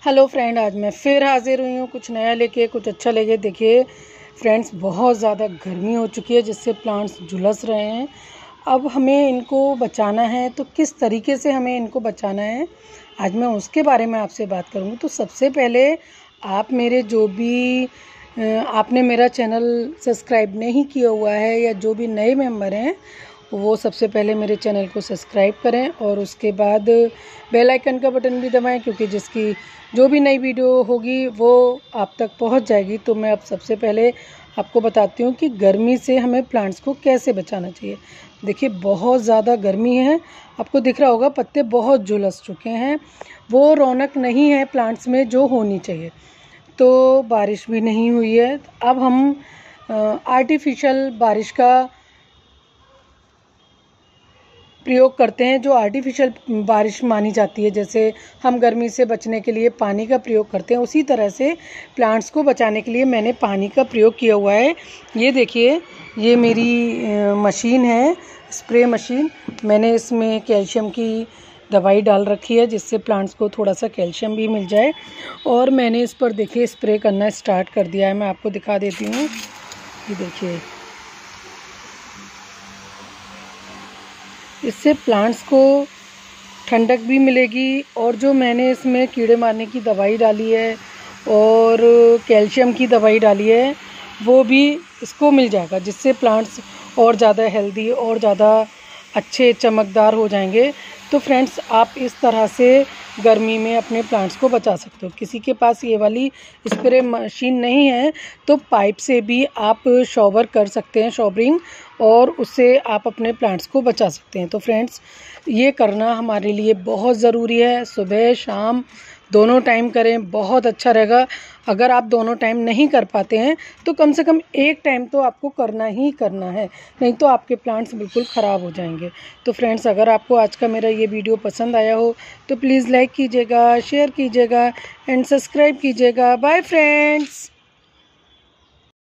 Hello friend, आज मैं फिर हाजिर हुई हूँ कुछ नया लेके, कुछ अच्छा लेके। देखिए फ्रेंड्स, बहुत ज़्यादा गर्मी हो चुकी है जिससे प्लांट्स झुलस रहे हैं। अब हमें इनको बचाना है, तो किस तरीके से हमें इनको बचाना है आज मैं उसके बारे में आपसे बात करूँगी। तो सबसे पहले आप मेरे आपने मेरा चैनल सब्सक्राइब नहीं किया हुआ है या जो भी नए मेंबर हैं वो सबसे पहले मेरे चैनल को सब्सक्राइब करें और उसके बाद बेल आइकन का बटन भी दबाएं, क्योंकि जिसकी जो भी नई वीडियो होगी वो आप तक पहुंच जाएगी। तो मैं अब सबसे पहले आपको बताती हूँ कि गर्मी से हमें प्लांट्स को कैसे बचाना चाहिए। देखिए बहुत ज़्यादा गर्मी है, आपको दिख रहा होगा पत्ते बहुत झुलस चुके हैं, वो रौनक नहीं है प्लांट्स में जो होनी चाहिए। तो बारिश भी नहीं हुई है। अब हम आर्टिफिशियल बारिश का प्रयोग करते हैं, जो आर्टिफिशियल बारिश मानी जाती है। जैसे हम गर्मी से बचने के लिए पानी का प्रयोग करते हैं, उसी तरह से प्लांट्स को बचाने के लिए मैंने पानी का प्रयोग किया हुआ है। ये देखिए, ये मेरी मशीन है, स्प्रे मशीन। मैंने इसमें कैल्शियम की दवाई डाल रखी है जिससे प्लांट्स को थोड़ा सा कैल्शियम भी मिल जाए। और मैंने इस पर देखिए स्प्रे करना स्टार्ट कर दिया है। मैं आपको दिखा देती हूँ, ये देखिए, इससे प्लांट्स को ठंडक भी मिलेगी। और जो मैंने इसमें कीड़े मारने की दवाई डाली है और कैल्शियम की दवाई डाली है वो भी इसको मिल जाएगा, जिससे प्लांट्स और ज़्यादा हेल्दी और ज़्यादा अच्छे चमकदार हो जाएंगे। तो फ्रेंड्स, आप इस तरह से गर्मी में अपने प्लांट्स को बचा सकते हो। किसी के पास ये वाली स्प्रे मशीन नहीं है तो पाइप से भी आप शॉवर कर सकते हैं, शॉवरिंग, और उससे आप अपने प्लांट्स को बचा सकते हैं। तो फ्रेंड्स, ये करना हमारे लिए बहुत ज़रूरी है। सुबह शाम दोनों टाइम करें, बहुत अच्छा रहेगा। अगर आप दोनों टाइम नहीं कर पाते हैं तो कम से कम एक टाइम तो आपको करना ही करना है, नहीं तो आपके प्लांट्स बिल्कुल ख़राब हो जाएंगे। तो फ्रेंड्स, अगर आपको आज का मेरा ये वीडियो पसंद आया हो तो प्लीज़ लाइक कीजिएगा, शेयर कीजिएगा एंड सब्सक्राइब कीजिएगा। Bye friends.